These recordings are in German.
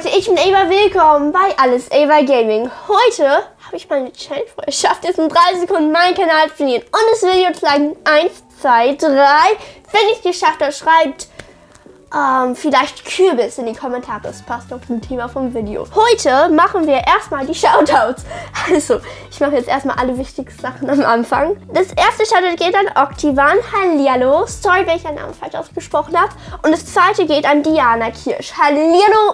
Leute, ich bin Ava, willkommen bei Alles Ava Gaming. Heute habe ich meine Challenge vor. Ich schaffe jetzt in 3 Sekunden meinen Kanal zu abonnieren und das Video zu liken. 1, 2, 3. Wenn ich es geschafft habe, schreibt vielleicht Kürbis in die Kommentare. Das passt doch zum Thema vom Video. Heute machen wir erstmal die Shoutouts. Also, ich mache jetzt erstmal alle wichtigsten Sachen am Anfang. Das erste Shoutout geht an Oktivan. Hallihallo. Sorry, wenn ich deinen Namen falsch ausgesprochen habe. Und das zweite geht an Diana Kirsch. Hallihallo.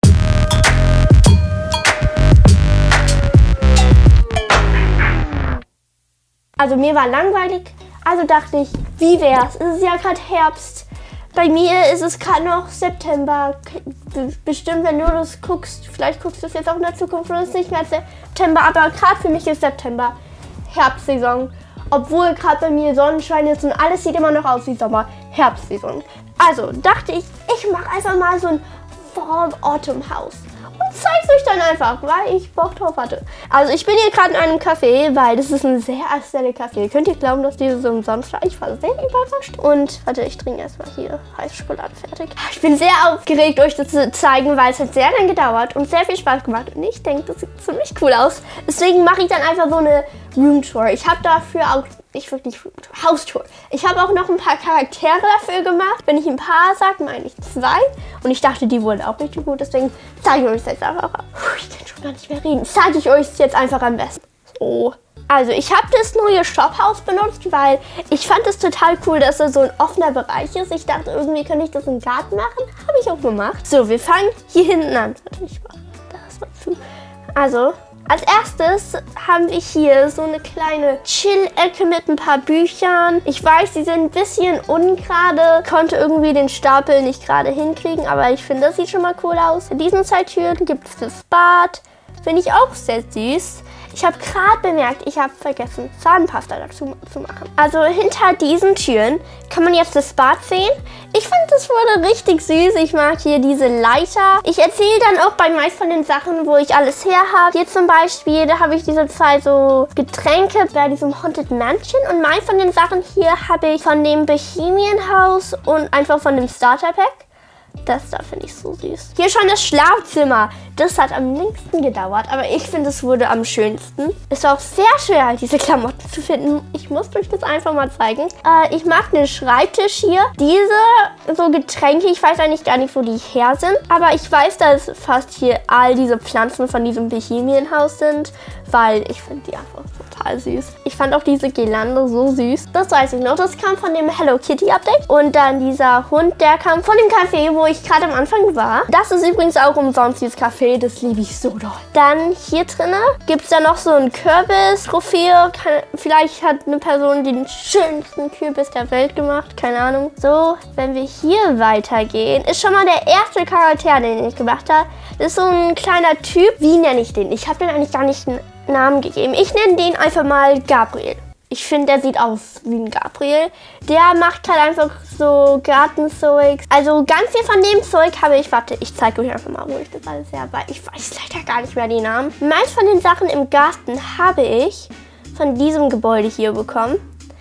Also, mir war langweilig. Also dachte ich, wie wär's? Es ist ja gerade Herbst. Bei mir ist es gerade noch September. Bestimmt, wenn du das guckst, vielleicht guckst du es jetzt auch in der Zukunft oder es ist nicht mehr September, aber gerade für mich ist September Herbstsaison. Obwohl gerade bei mir Sonnenschein ist und alles sieht immer noch aus wie Sommer. Herbstsaison. Also dachte ich, ich mache einfach mal so ein Fall-Autumn-Haus. Und zeig's euch dann einfach, weil ich Bock drauf hatte. Also ich bin hier gerade in einem Café, weil das ist ein sehr aesthetic Café. Könnt ihr glauben, dass diese so umsonst war? Ich war sehr überrascht. Und warte, ich trinke erstmal hier heiße Schokolade fertig. Ich bin sehr aufgeregt, euch das zu zeigen, weil es hat sehr lange gedauert und sehr viel Spaß gemacht. Und ich denke, das sieht ziemlich cool aus. Deswegen mache ich dann einfach so eine Roomtour. Ich habe dafür auch nicht wirklich Haustour. Ich habe auch noch ein paar Charaktere dafür gemacht. Wenn ich ein paar sage, meine ich 2. Und ich dachte, die wurden auch richtig gut. Deswegen zeige ich euch das jetzt einfach. Ich kann schon gar nicht mehr reden. Zeige ich euch jetzt einfach am besten. So. Also ich habe das neue Shophaus benutzt, weil ich fand es total cool, dass es so ein offener Bereich ist. Ich dachte, irgendwie könnte ich das im Garten machen. Habe ich auch gemacht. So, wir fangen hier hinten an. Ich mache das mal zu. Also, als erstes haben wir hier so eine kleine Chill-Ecke mit ein paar Büchern. Ich weiß, die sind ein bisschen ungerade, konnte irgendwie den Stapel nicht gerade hinkriegen, aber ich finde, das sieht schon mal cool aus. In diesen 2 Türen gibt es das Bad, finde ich auch sehr süß. Ich habe gerade bemerkt, ich habe vergessen, Zahnpasta dazu zu machen. Also hinter diesen Türen kann man jetzt das Bad sehen. Ich finde, das wurde richtig süß. Ich mag hier diese Leiter. Ich erzähle dann auch bei meist von den Sachen, wo ich alles her habe. Hier zum Beispiel, da habe ich diese 2 so Getränke bei diesem Haunted Mansion. Und meist von den Sachen hier habe ich von dem Bohemian House und einfach von dem Starter Pack. Das da finde ich so süß. Hier schon das Schlafzimmer. Das hat am längsten gedauert, aber ich finde, es wurde am schönsten. Es war auch sehr schwer, diese Klamotten zu finden. Ich muss euch das einfach mal zeigen. Ich mag den Schreibtisch hier. Diese so Getränke, ich weiß eigentlich gar nicht, wo die her sind. Aber ich weiß, dass fast hier all diese Pflanzen von diesem Bohemian Haus sind, weil ich finde die einfach total süß. Ich fand auch diese Girlande so süß. Das weiß ich noch. Das kam von dem Hello Kitty Update. Und dann dieser Hund, der kam von dem Café, wo ich gerade am Anfang war. Das ist übrigens auch umsonst, dieses Café. Das liebe ich so doll. Dann hier drinnen gibt es dann noch so ein Kürbis-Trophäe. Vielleicht hat eine Person den schönsten Kürbis der Welt gemacht. Keine Ahnung. So, wenn wir hier weitergehen, ist schon mal der erste Charakter, den ich gemacht habe. Das ist so ein kleiner Typ. Wie nenne ich den? Ich habe den eigentlich gar nicht einen Namen gegeben. Ich nenne den einfach mal Gabriel. Ich finde, der sieht aus wie ein Gabriel. Der macht halt einfach so Gartenzeug. Also ganz viel von dem Zeug habe ich. Warte, ich zeige euch einfach mal, wo ich das alles her weiß. Ich weiß leider gar nicht mehr die Namen. Meist von den Sachen im Garten habe ich von diesem Gebäude hier bekommen.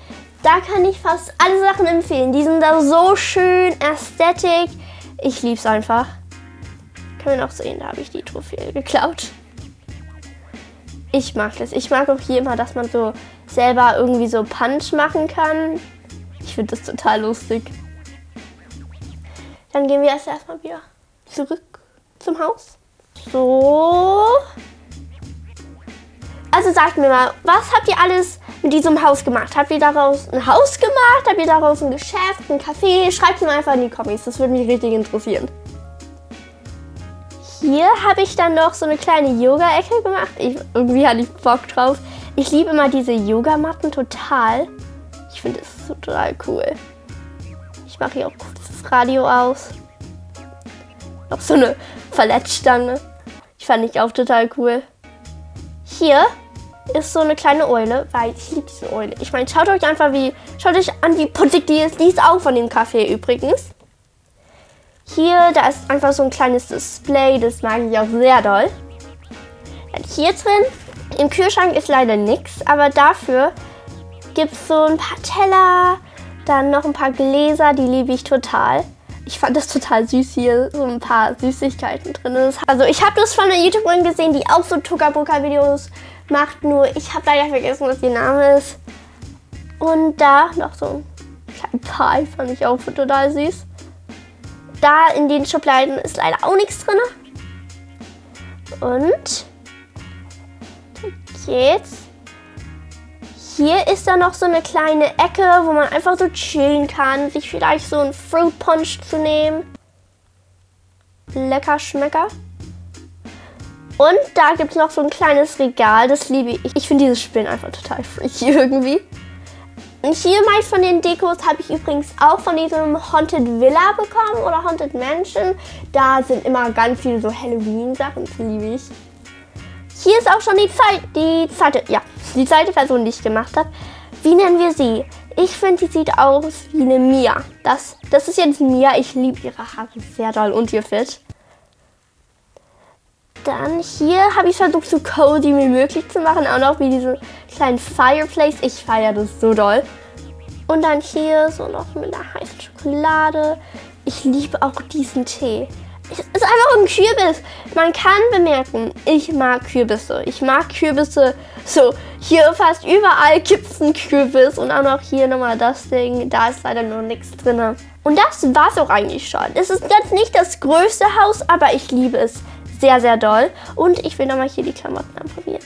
Da kann ich fast alle Sachen empfehlen. Die sind da so schön, Ästhetik. Ich liebe es einfach. Können wir noch sehen, da habe ich die Trophäe geklaut. Ich mag das. Ich mag auch hier immer, dass man so selber irgendwie so Punch machen kann. Ich finde das total lustig. Dann gehen wir erstmal wieder zurück zum Haus. So. Also sagt mir mal, was habt ihr alles mit diesem Haus gemacht? Habt ihr daraus ein Haus gemacht? Habt ihr daraus ein Geschäft, ein Café? Schreibt mir einfach in die Kommis. Das würde mich richtig interessieren. Hier habe ich dann noch so eine kleine Yoga-Ecke gemacht. Irgendwie hatte ich Bock drauf. Ich liebe immer diese Yogamatten total. Ich finde es total cool. Ich mache hier auch das Radio aus. Noch so eine Verletzstange. Ich fand ich auch total cool. Hier ist so eine kleine Eule, weil ich liebe diese Eule. Ich meine, schaut euch an, wie putzig die ist. Die ist auch von dem Café übrigens. Hier, da ist einfach so ein kleines Display, das mag ich auch sehr doll. Dann hier drin, im Kühlschrank ist leider nichts, aber dafür gibt es so ein paar Teller, dann noch ein paar Gläser, die liebe ich total. Ich fand das total süß hier, so ein paar Süßigkeiten drin. Also ich habe das von einer YouTuberin gesehen, die auch so Tuckerbucker-Videos macht, nur ich habe leider vergessen, was ihr Name ist. Und da noch so ein kleiner Pie, fand ich auch total süß. Da in den Schubladen ist leider auch nichts drin. Und geht's. Hier ist dann noch so eine kleine Ecke, wo man einfach so chillen kann, sich vielleicht so einen Fruit Punch zu nehmen. Lecker Schmecker. Und da gibt es noch so ein kleines Regal, das liebe ich. Ich finde dieses Spielen einfach total freaky irgendwie. Und hier meist von den Dekos habe ich übrigens auch von diesem Haunted Villa bekommen oder Haunted Mansion. Da sind immer ganz viele so Halloween-Sachen, das liebe ich. Hier ist auch schon die zweite Person, die ich gemacht habe. Wie nennen wir sie? Ich finde, die sieht aus wie eine Mia. Das ist jetzt Mia. Ich liebe ihre Haare sehr doll und ihr Fit. Dann hier habe ich versucht, so cozy wie möglich zu machen. Auch noch wie diese kleinen Fireplace. Ich feiere das so doll. Und dann hier so noch mit einer heißen Schokolade. Ich liebe auch diesen Tee. Es ist einfach ein Kürbis. Man kann bemerken, ich mag Kürbisse. Ich mag Kürbisse. So, hier fast überall gibt es einen Kürbis. Und auch noch hier nochmal das Ding. Da ist leider noch nichts drin. Und das war's auch eigentlich schon. Es ist jetzt nicht das größte Haus, aber ich liebe es sehr, sehr doll. Und ich will nochmal hier die Klamotten anprobieren.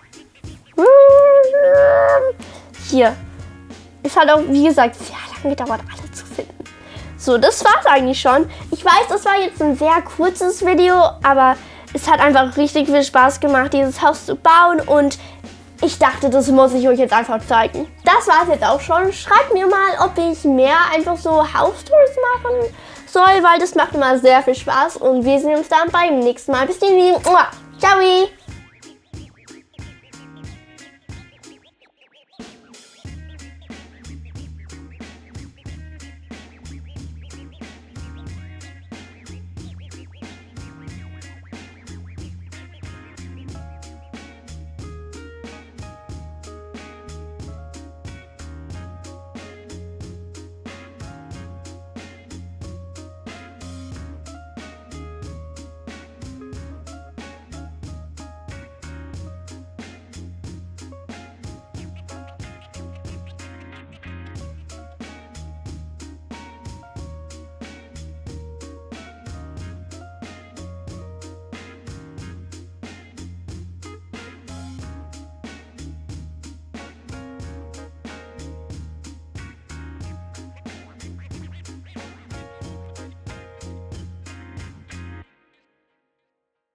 Hier. Es hat auch, wie gesagt, sehr lange gedauert, alle zu finden. So, das war's eigentlich schon. Ich weiß, das war jetzt ein sehr kurzes Video, aber es hat einfach richtig viel Spaß gemacht, dieses Haus zu bauen und ich dachte, das muss ich euch jetzt einfach zeigen. Das war's jetzt auch schon. Schreibt mir mal, ob ich mehr einfach so House-Tours machen soll, weil das macht immer sehr viel Spaß und wir sehen uns dann beim nächsten Mal. Bis dann. Ciao!